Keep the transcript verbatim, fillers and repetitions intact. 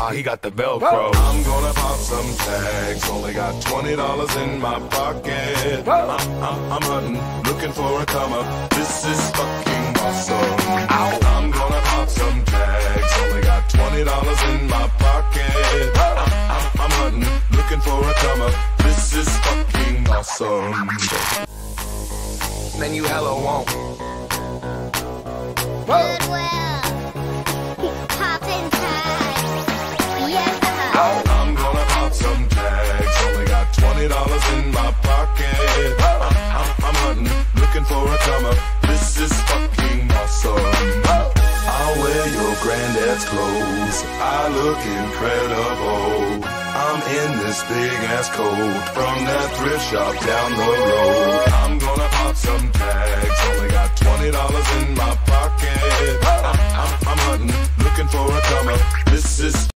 Ah, he got the Velcro. I'm gonna pop some tags. Only got twenty dollars in my pocket. I'm, I'm, I'm hunting, looking for a come up. This is fucking awesome. Ow. I'm gonna pop some tags. Only got twenty dollars in my pocket. I'm, I'm, I'm hunting, looking for a come up. This is fucking awesome. Man, you hella won't. Goodwill. Poppin' tags. Yes, uh-huh. I'm gonna pop some tags. Only got twenty dollars in my pocket. I'm, I'm, I'm hunting, looking for a come up. This is fucking awesome. I'll wear your granddad's clothes. I look incredible. I'm in this big ass coat from that thrift shop down the road. I'm gonna pop some tags. Only got twenty dollars in my pocket. I'm, I'm, I'm hunting, looking for a come up. This is